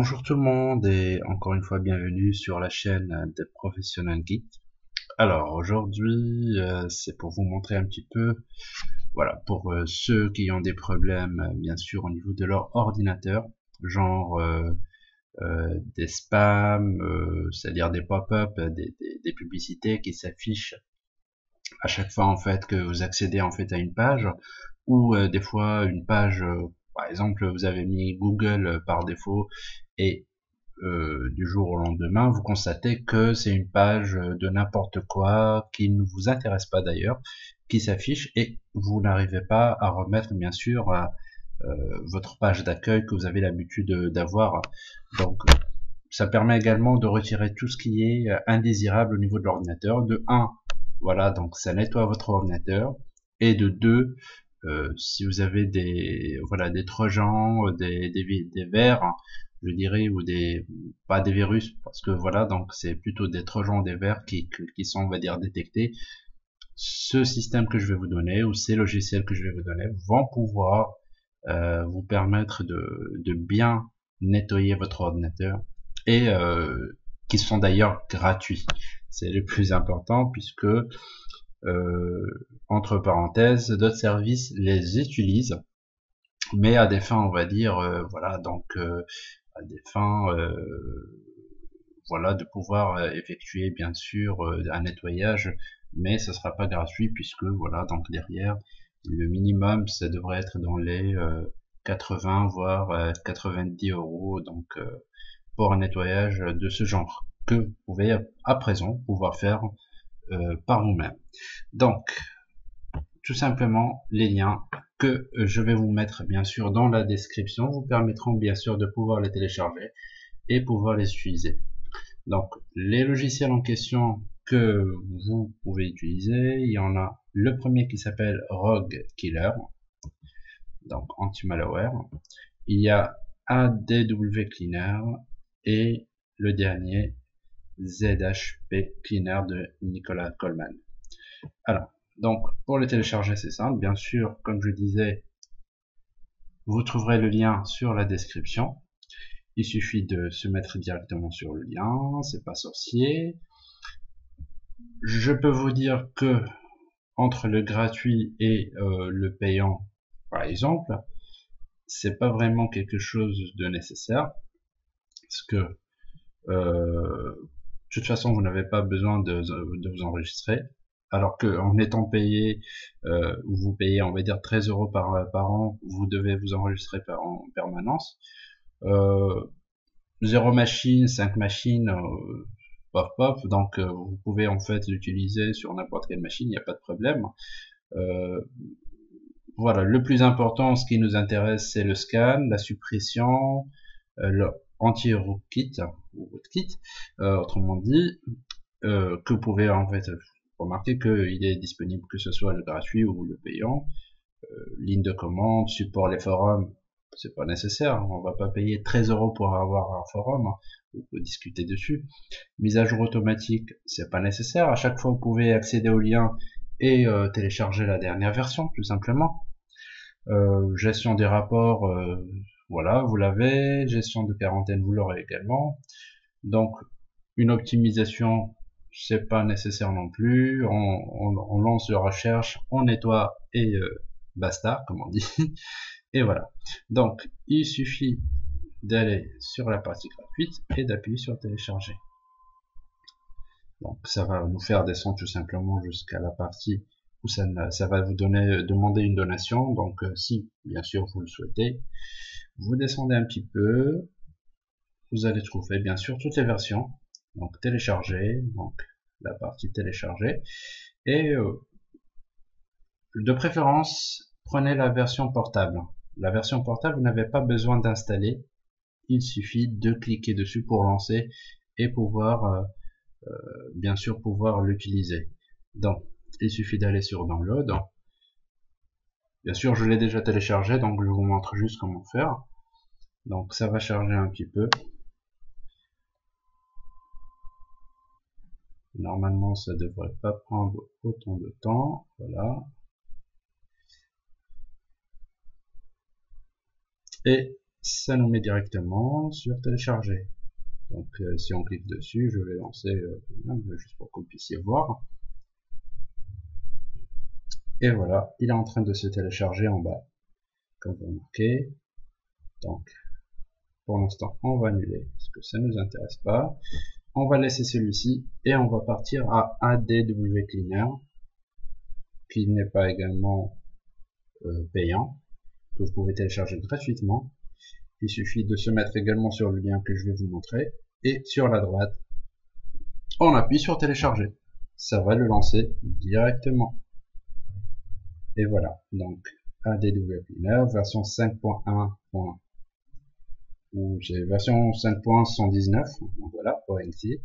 Bonjour tout le monde et encore une fois bienvenue sur la chaîne des Professionnels Geek. Alors aujourd'hui c'est pour vous montrer un petit peu, voilà, pour ceux qui ont des problèmes bien sûr au niveau de leur ordinateur, genre des spams, c'est-à-dire des pop-up, des publicités qui s'affichent à chaque fois en fait que vous accédez en fait à une page, ou des fois une page, par exemple vous avez mis Google par défaut et du jour au lendemain, vous constatez que c'est une page de n'importe quoi, qui ne vous intéresse pas d'ailleurs, qui s'affiche et vous n'arrivez pas à remettre bien sûr votre page d'accueil que vous avez l'habitude d'avoir. Donc ça permet également de retirer tout ce qui est indésirable au niveau de l'ordinateur. De 1, voilà, donc ça nettoie votre ordinateur, et de 2, si vous avez des, voilà, des trojans, des vers, je dirais, ou des, pas des virus, parce que voilà, donc c'est plutôt des trojans, des vers qui sont, on va dire, détectés. Ce système que je vais vous donner, ou ces logiciels que je vais vous donner, vont pouvoir vous permettre de bien nettoyer votre ordinateur, et qui sont d'ailleurs gratuits. C'est le plus important, puisque entre parenthèses, d'autres services les utilisent, mais à des fins, on va dire, voilà, donc à des fins, voilà, de pouvoir effectuer bien sûr un nettoyage, mais ce sera pas gratuit, puisque voilà, donc derrière, le minimum, ça devrait être dans les 80 voire 90 euros, donc pour un nettoyage de ce genre, que vous pouvez à présent pouvoir faire par vous-même. Donc tout simplement, les liens que je vais vous mettre bien sûr dans la description vous permettront bien sûr de pouvoir les télécharger et pouvoir les utiliser. Donc les logiciels en question que vous pouvez utiliser, il y en a le premier qui s'appelle Rogue Killer, donc anti-malware. Il y a ADW Cleaner et le dernier ZHP Cleaner de Nicolas Coleman. Alors, donc pour le télécharger c'est simple, bien sûr, comme je disais, vous trouverez le lien sur la description. Il suffit de se mettre directement sur le lien, c'est pas sorcier. Je peux vous dire que entre le gratuit et le payant, par exemple, c'est pas vraiment quelque chose de nécessaire, parce que de toute façon vous n'avez pas besoin de vous enregistrer, alors que en étant payé, vous payez, on va dire, 13 euros par an, vous devez vous enregistrer en permanence. 0 machine, 5 machines, paf paf, donc vous pouvez en fait l'utiliser sur n'importe quelle machine, il n'y a pas de problème. Voilà, le plus important, ce qui nous intéresse, c'est le scan, la suppression, le anti-rootkit, ou rootkit, autrement dit, que vous pouvez en fait remarquer qu'il est disponible, que ce soit le gratuit ou le payant. Ligne de commande, support les forums, c'est pas nécessaire, on va pas payer 13 euros pour avoir un forum, vous pouvez discuter dessus. Mise à jour automatique, c'est pas nécessaire, à chaque fois vous pouvez accéder au lien et télécharger la dernière version, tout simplement. Gestion des rapports, voilà, vous l'avez. Gestion de quarantaine, vous l'aurez également. Donc une optimisation, c'est pas nécessaire non plus. On lance la recherche, on nettoie et basta, comme on dit. Et voilà. Donc il suffit d'aller sur la partie gratuite et d'appuyer sur télécharger. Donc ça va nous faire descendre tout simplement jusqu'à la partie où ça va vous demander une donation. Donc si bien sûr vous le souhaitez, vous descendez un petit peu, vous allez trouver bien sûr toutes les versions. Donc télécharger, donc la partie télécharger, et de préférence prenez la version portable. La version portable, vous n'avez pas besoin d'installer, il suffit de cliquer dessus pour lancer et pouvoir bien sûr pouvoir l'utiliser. Donc il suffit d'aller sur download. Bien sûr je l'ai déjà téléchargé, donc je vous montre juste comment faire. Donc ça va charger un petit peu. Normalement ça devrait pas prendre autant de temps. Voilà. Et ça nous met directement sur télécharger. Donc si on clique dessus, je vais lancer juste pour que vous puissiez voir. Et voilà, il est en train de se télécharger en bas, comme vous remarquez. Donc pour l'instant, on va annuler parce que ça ne nous intéresse pas. On va laisser celui-ci et on va partir à ADW Cleaner, qui n'est pas également payant, que vous pouvez télécharger gratuitement. Il suffit de se mettre également sur le lien que je vais vous montrer et sur la droite, on appuie sur télécharger. Ça va le lancer directement. Et voilà, donc ADW Cleaner version 5.1. ou j'ai version 5.119, donc voilà, ONT.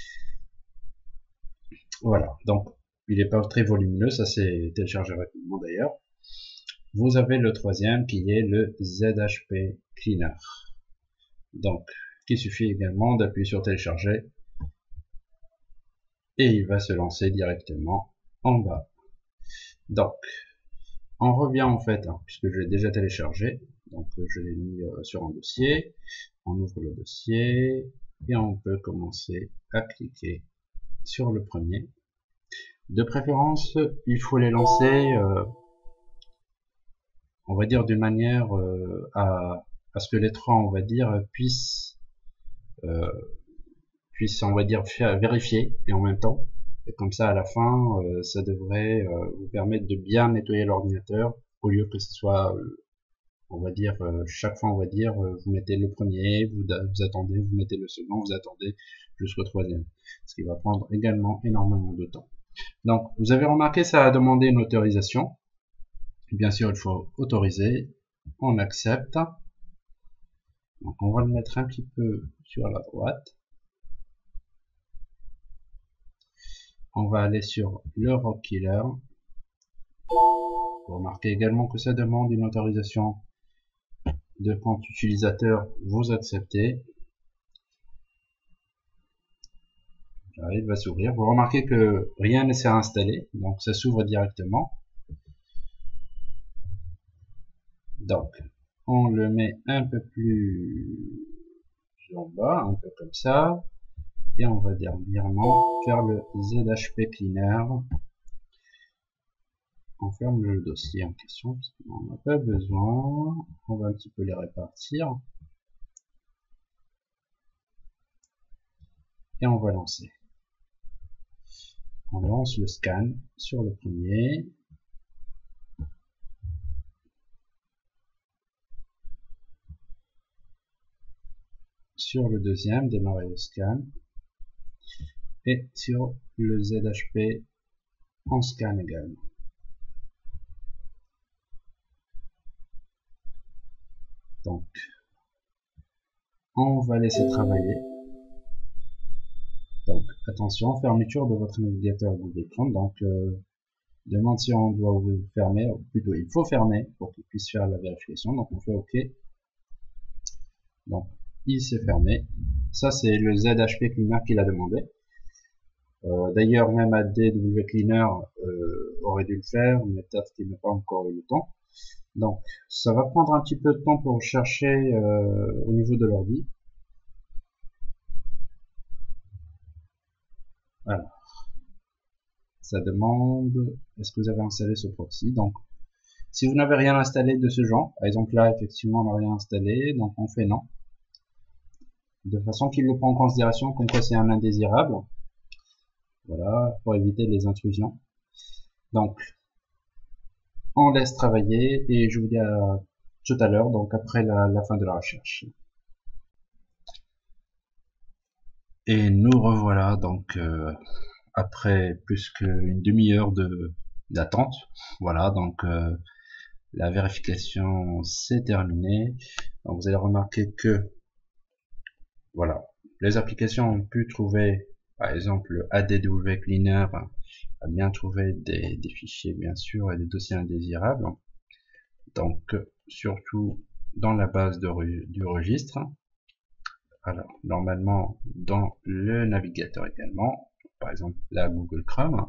Voilà, donc il n'est pas très volumineux, ça s'est téléchargé rapidement d'ailleurs. Vous avez le troisième qui est le ZHP Cleaner. Donc, il suffit également d'appuyer sur télécharger et il va se lancer directement en bas. Donc, on revient en fait, puisque je l'ai déjà téléchargé, donc je l'ai mis sur un dossier, on ouvre le dossier et on peut commencer à cliquer sur le premier. De préférence, il faut les lancer, on va dire d'une manière à ce que les trois, on va dire, puissent, on va dire, vérifier et en même temps. Et comme ça, à la fin, ça devrait vous permettre de bien nettoyer l'ordinateur au lieu que ce soit, on va dire, chaque fois, on va dire, vous mettez le premier, vous attendez, vous mettez le second, vous attendez jusqu'au troisième. Ce qui va prendre également énormément de temps. Donc, vous avez remarqué, ça a demandé une autorisation. Bien sûr, il faut autoriser. On accepte. Donc, on va le mettre un petit peu sur la droite. On va aller sur le Rock Killer. Vous remarquez également que ça demande une autorisation de compte utilisateur. Vous acceptez. Il va s'ouvrir. Vous remarquez que rien ne s'est installé, donc ça s'ouvre directement. Donc, on le met un peu plus en bas, un peu comme ça. Et on va dernièrement faire le ZHP Cleaner. On ferme le dossier en question, parce qu'on n'en a pas besoin. On va un petit peu les répartir. Et on va lancer. On lance le scan sur le premier. Sur le deuxième, démarrer le scan. Et sur le ZHP, on scanne également. Donc, on va laisser travailler. Donc, attention, fermeture de votre navigateur Google Chrome. Donc, demande si on doit ouvrir ou fermer, ou plutôt il faut fermer pour qu'il puisse faire la vérification. Donc, on fait OK. Donc, il s'est fermé. Ça, c'est le ZHP Cleaner qu'il a demandé. D'ailleurs, même ADW Cleaner aurait dû le faire, mais peut-être qu'il n'a pas encore eu le temps. Donc, ça va prendre un petit peu de temps pour chercher au niveau de l'ordi. Alors, ça demande, est-ce que vous avez installé ce proxy? Donc, si vous n'avez rien installé de ce genre, par exemple là, effectivement, on n'a rien installé, donc on fait non. De façon qu'il le prend en considération comme quoi c'est un indésirable. Voilà, pour éviter les intrusions. Donc, on laisse travailler et je vous dis à tout à l'heure, donc après la fin de la recherche. Et nous revoilà donc après plus qu'une demi-heure d'attente. Voilà, donc la vérification s'est terminée. Donc vous allez remarquer que voilà, les applications ont pu trouver, par exemple ADW Cleaner a bien trouvé des fichiers bien sûr et des dossiers indésirables. Donc surtout dans la base du registre. Alors, normalement, dans le navigateur également, par exemple la Google Chrome,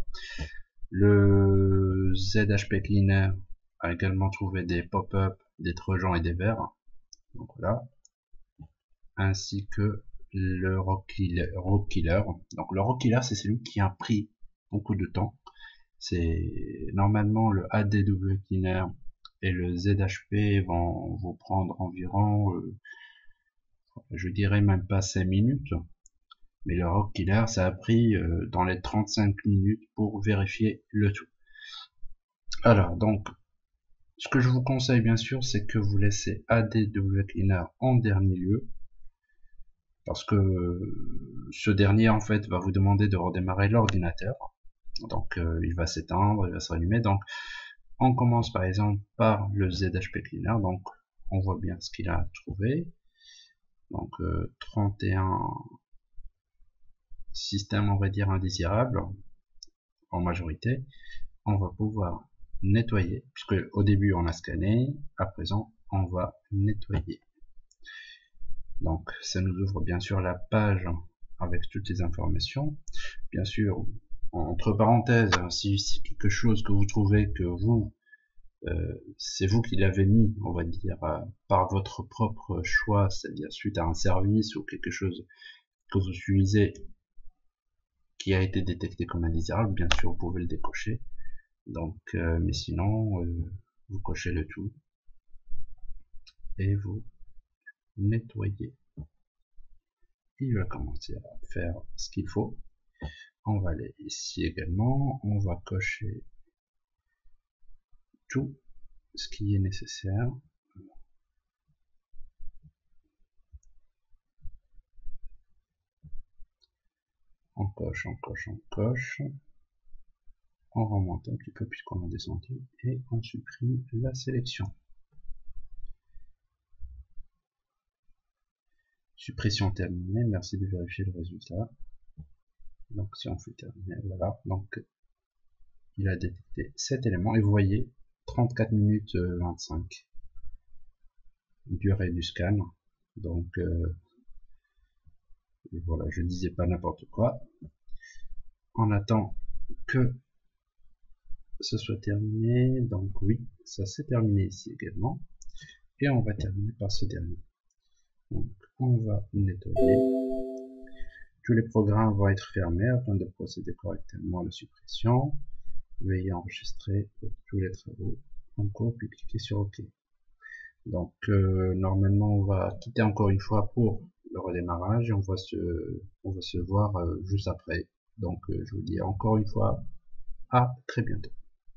le ZHP Cleaner a également trouvé des pop-up, des trojans et des vers. Donc voilà, ainsi que le Rock Killer. Donc le Rock Killer, c'est celui qui a pris beaucoup de temps. C'est normalement le ADW Cleaner et le ZHP vont vous prendre environ, je dirais même pas 5 minutes, mais le Rock Killer, ça a pris dans les 35 minutes pour vérifier le tout. Alors donc, ce que je vous conseille bien sûr, c'est que vous laissez ADW Cleaner en dernier lieu, parce que ce dernier en fait va vous demander de redémarrer l'ordinateur. Donc il va s'éteindre, il va se rallumer. Donc on commence par exemple par le ZHP Cleaner. Donc on voit bien ce qu'il a trouvé. Donc 31 systèmes, on va dire, indésirables en majorité. On va pouvoir nettoyer, puisque au début on a scanné, à présent on va nettoyer. Donc ça nous ouvre bien sûr la page avec toutes les informations. Bien sûr, entre parenthèses, si c'est quelque chose que vous trouvez que vous, c'est vous qui l'avez mis, on va dire, par votre propre choix, c'est-à-dire suite à un service ou quelque chose que vous utilisez qui a été détecté comme indésirable, bien sûr vous pouvez le décocher. Donc, mais sinon, vous cochez le tout et vous nettoyez. Il va commencer à faire ce qu'il faut. On va aller ici également, on va cocher tout ce qui est nécessaire. On coche, on coche, on coche. On remonte un petit peu puisqu'on a descendu et on supprime la sélection. Suppression terminée, merci de vérifier le résultat. Donc si on fait terminer, voilà, donc il a détecté cet élément et vous voyez 34 minutes 25 durée du scan. Donc voilà, je disais pas n'importe quoi. On attend que ce soit terminé. Donc oui, ça s'est terminé ici également. Et on va terminer par ce dernier. Donc on va nettoyer. Tous les programmes vont être fermés afin de procéder correctement à la suppression. Veuillez enregistrer tous les travaux en cours puis cliquez sur OK. Donc normalement on va quitter encore une fois pour le redémarrage et on va se voir juste après. Donc je vous dis encore une fois à très bientôt.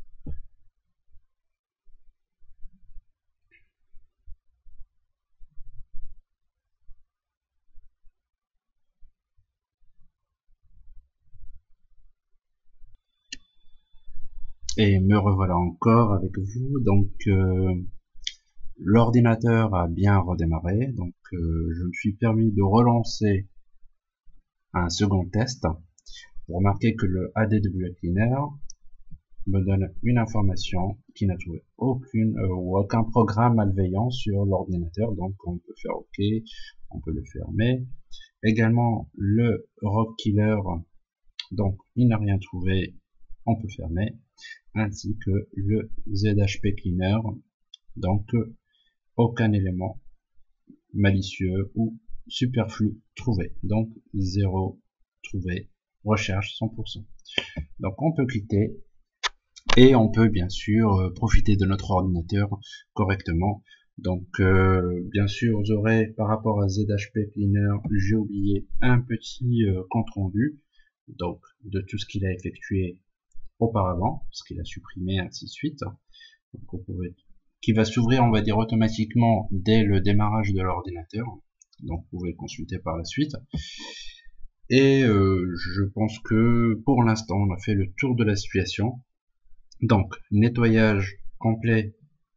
Et me revoilà encore avec vous. Donc l'ordinateur a bien redémarré, donc je me suis permis de relancer un second test. Vous remarquez que le ADW Cleaner me donne une information qui n'a trouvé aucun programme malveillant sur l'ordinateur, donc on peut faire OK, on peut le fermer. Également le Rock Killer, donc il n'a rien trouvé, on peut fermer, ainsi que le ZHP Cleaner, donc aucun élément malicieux ou superflu trouvé, donc 0 trouvé, recherche 100%. Donc on peut quitter et on peut bien sûr profiter de notre ordinateur correctement. Donc bien sûr vous aurez par rapport à ZHP Cleaner, j'ai oublié un petit compte rendu donc de tout ce qu'il a effectué auparavant, ce qu'il a supprimé, ainsi de suite. Donc vous pouvez, qui va s'ouvrir on va dire automatiquement dès le démarrage de l'ordinateur, donc vous pouvez le consulter par la suite. Et je pense que pour l'instant on a fait le tour de la situation. Donc nettoyage complet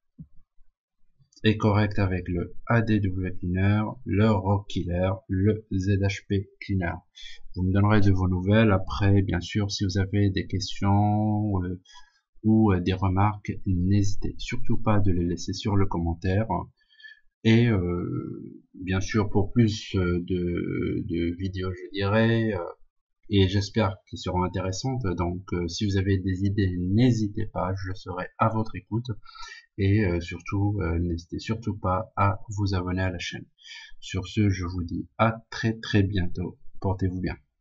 et correct avec le ADW Cleaner, le Rock Killer, le ZHP Cleaner. Vous me donnerez de vos nouvelles après, bien sûr, si vous avez des questions ou des remarques, n'hésitez surtout pas de les laisser sur le commentaire. Et bien sûr, pour plus de vidéos, je dirais, et j'espère qu'ils seront intéressantes. Donc si vous avez des idées, n'hésitez pas, je serai à votre écoute, et surtout n'hésitez surtout pas à vous abonner à la chaîne. Sur ce, je vous dis à très très bientôt, portez-vous bien.